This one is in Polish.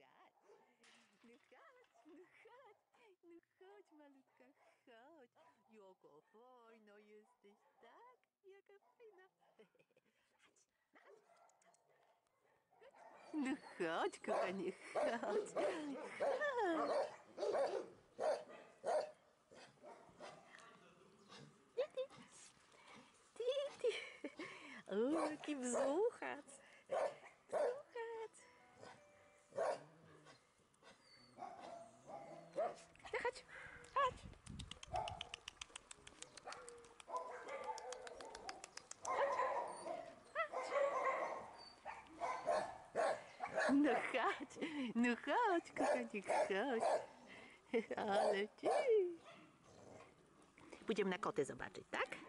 no chodź, malutka, chodź. Jaka fajna jesteś, tak? Jaka fajna. Chodź, no chodź. No chodź, kochanie, chodź. Titi. O, jaki wzłuchac. Wzłuchac. No chodź, chodź. No chodź, kochanie, chodź. Ale ty. Pójdziemy na koty zobaczyć, tak?